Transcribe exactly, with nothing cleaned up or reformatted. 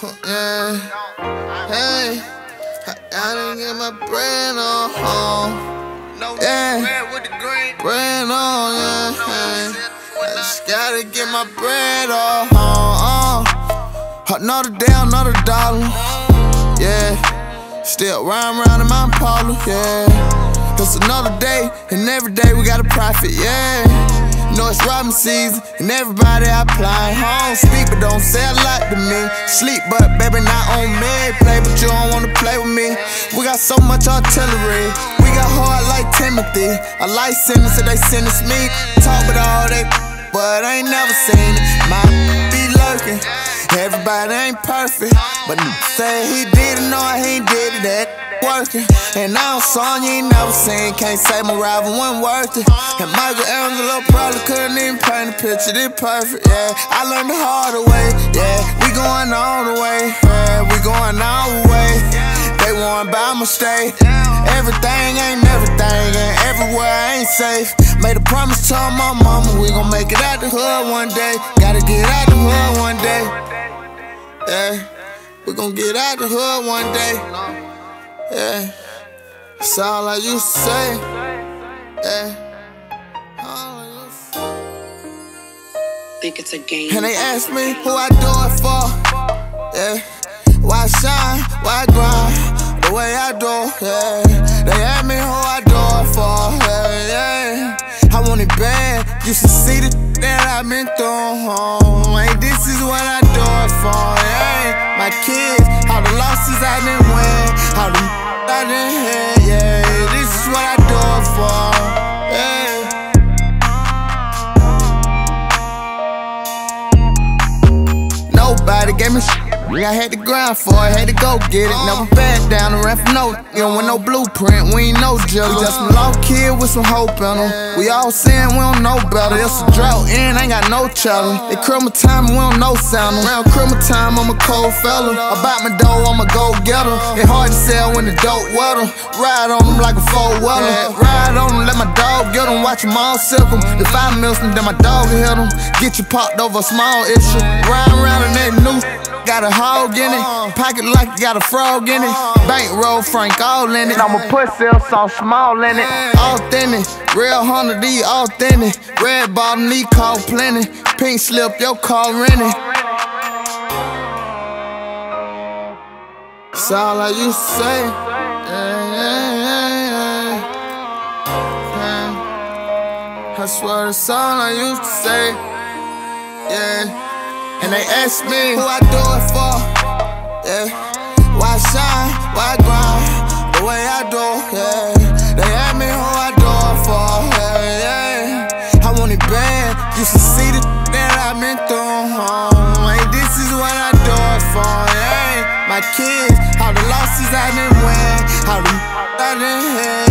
Yeah, hey, I, I didn't get my bread on home. Yeah, bread on, yeah, hey. I just gotta get my bread on home. Another day, another dollar. Yeah, still riding around in my Impala. Yeah, it's another day, and every day we got a profit. Yeah. Know it's robbing season, and everybody applying. I don't speak, but don't say a lot to me. Sleep, but baby, not on me. Play, but you don't wanna play with me. We got so much artillery. We got hard like Timothy. A life sentence, so they sentence me. Talk with all they, but I ain't never seen it. My be lurking. Everybody ain't perfect, but say he did it, no, he ain't did it. That working. And now I'm song you ain't never seen. Can't say my rival wasn't worth it. And Michelangelo probably couldn't even paint a picture this perfect. Yeah, I learned the hard way. Yeah, we going all the way. Yeah, we going all the way. They want by mistake. Everything ain't everything, and everywhere ain't safe. Made a promise to my mama, we gon' make it out the hood one day. Gotta get out the hood one day. Yeah, we gon' get out the hood one day. Yeah, that's all I used to say. Yeah, all I used to say. Think it's a game. And they ask me who I do it for. Yeah, why shine, why grind, the way I do. Yeah, they ask me who I do it for. Yeah, yeah, I want it bad. You should see the that I've been through. Home. Hey, this is what I do it for. Yeah, my kids, all the losses I didn't win, all the I didn't hit. Yeah, this is what I do it for. Yeah. Nobody gave me shit. I had to grind for it, had to go get it. Never back down and ran for no, you know, with no blueprint. We ain't no jelly, just some low kid with some hope in them. We all saying we don't know better. It's a drought and ain't got no challenge. They criminal time and we don't know sound. Around criminal time, I'm a cold fella. About my dough, I'm a go getter. It hard to sell when the dope wetter. Ride on them like a four-wheeler. Ride on them, let my dog get them. Watch them all sip them. If I miss them, then my dog will hit them. Get you popped over a small issue. Ride around in that new. Got a hog in it, pocket like you got a frog in it. Bankroll Frank all in it. I'ma put sales on small in it. Authentic, real hundred D authentic. Red bottom knee call plenty. Pink slip, your car rented. That's all I used to say. Yeah, yeah, yeah, yeah. I swear that's all I used to say. Yeah. And they ask me who I do it for. Yeah, why shine, why grind, the way I do. Yeah, they ask me who I do it for. Yeah, yeah, I want it bad. You should see the that I've been through. Home. Hey, this is what I do it for. Yeah, my kids, all the losses I didn't win, all the I didn't hit.